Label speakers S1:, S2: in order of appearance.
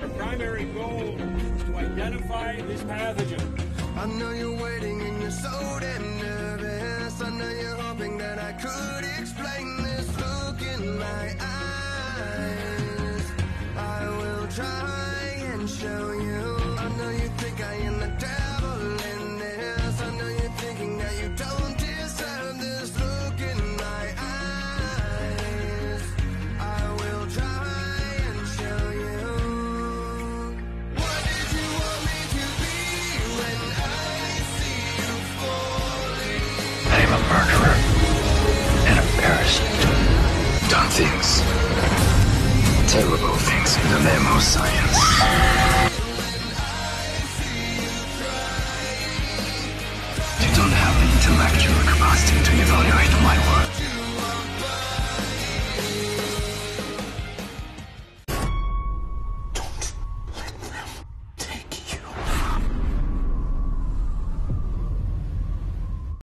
S1: Primary goal is to identify this pathogen.
S2: I know you're waiting and you're so damn nervous. I know you're hoping that I could explain this look in my eyes. I will try and show you. I know you think I am the devil in this. I know you're thinking that you don't deserve this look in my eyes. I will try and show you. What did you want me to be when I see you falling?
S3: I'm a murderer and a parasite. Done things, terrible things in the name of science. You don't have the intellectual capacity to evaluate my work.